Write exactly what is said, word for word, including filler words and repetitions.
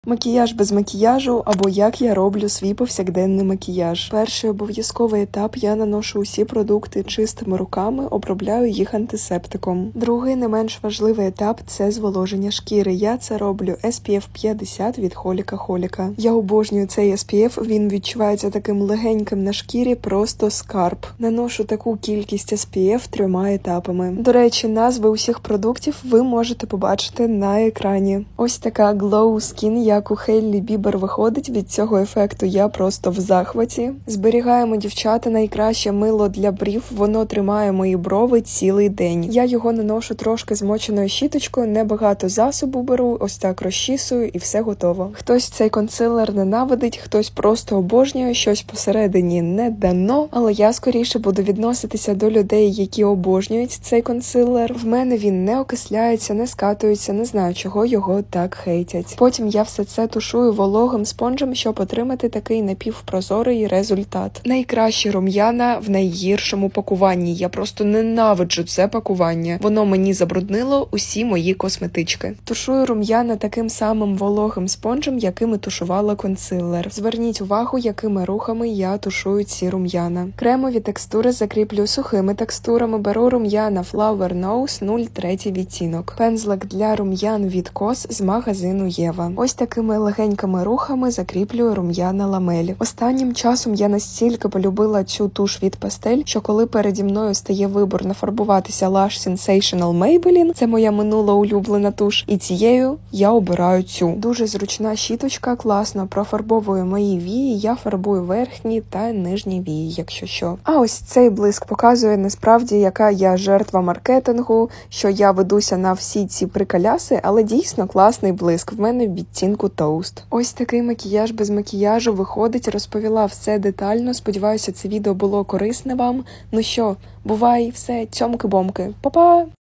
Макіяж без макіяжу або як я роблю свій повсякденний макіяж. Перший обов'язковий етап – я наношу усі продукти чистими руками, обробляю їх антисептиком. Другий не менш важливий етап – це зволоження шкіри. Я це роблю ес пі еф п'ятдесят від Холіка Холіка. Я обожнюю цей ес пі еф, він відчувається таким легеньким на шкірі, просто скарб. Наношу таку кількість ес пі еф трьома етапами. До речі, назви усіх продуктів ви можете побачити на екрані. Ось така Glow Skin, як у Хейлі Бібер виходить, від цього ефекту я просто в захваті. Зберігаємо, дівчата, найкраще мило для брів, воно тримає мої брови цілий день. Я його наношу трошки змоченою щіточкою, небагато засобу беру, ось так розчісую і все готово. Хтось цей консилер ненавидить, хтось просто обожнює, щось посередині не дано, але я скоріше буду відноситися до людей, які обожнюють цей консилер. В мене він не окисляється, не скатується, не знаю, чого його так хейтять. Потім я все це тушую вологим спонжем, щоб отримати такий напівпрозорий результат. Найкращі рум'яна в найгіршому пакуванні. Я просто ненавиджу це пакування. Воно мені забруднило усі мої косметички. Тушую рум'яна таким самим вологим спонжем, яким і тушувала консилер. Зверніть увагу, якими рухами я тушую ці рум'яна. Кремові текстури закріплю сухими текстурами. Беру рум'яна Flower Nose нуль три відтінок. Пензлик для рум'ян від Кос з магазину Єва. Ось такими легенькими рухами закріплюю рум'яна ламелі. Останнім часом я настільки полюбила цю туш від Пастель, що коли переді мною стає вибор нафарбуватися Lush Sensational Maybelline, це моя минула улюблена туш, і цією я обираю цю. Дуже зручна щіточка, класно профарбовує мої вії, я фарбую верхні та нижні вії, якщо що. А ось цей блиск показує насправді, яка я жертва маркетингу, що я ведуся на всі ці приколяси, але дійсно класний блиск. В мене в відтінку Toast. Ось такий макіяж без макіяжу виходить, розповіла все детально, сподіваюся, це відео було корисне вам. Ну що, бувай, все, цьомки-бомки, па-па!